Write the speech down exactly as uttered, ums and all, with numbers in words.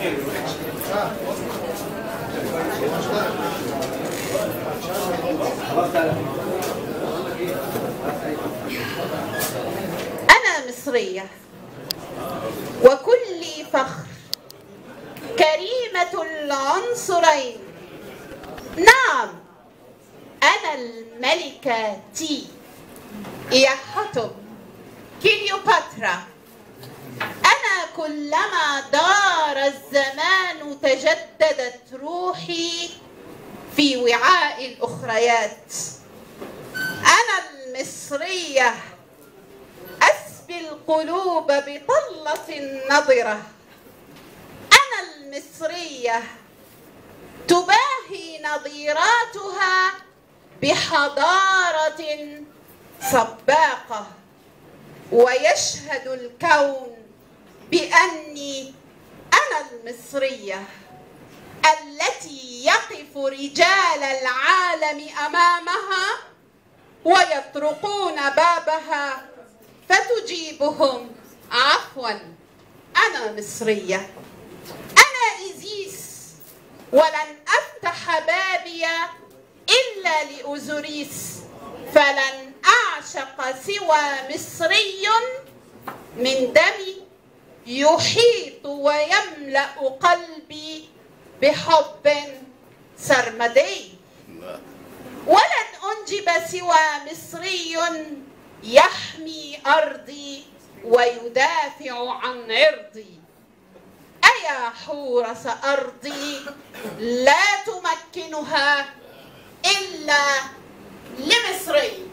أنا مصرية وكلي فخر، كريمة العنصرين. نعم أنا الملكة تي يا حتب كليوباترا. أنا كلما دار الزمان تجددت روحي في وعاء الأخريات. أنا المصرية أسبي القلوب بطلة نضرة. أنا المصرية تباهي نظيراتها بحضارة سباقة، ويشهد الكون بأني أنا المصرية التي يقف رجال العالم أمامها ويطرقون بابها فتجيبهم عفوا أنا مصرية. أنا إيزيس ولن أفتح بابي إلا لأوزوريس، فلن أعشق سوى مصري من دمي يحيط ويملأ قلبي بحب سرمدي. ولن أنجب سوى مصري يحمي أرضي ويدافع عن عرضي. أيا حورس أرضي لا تمكنها إلا لمصري.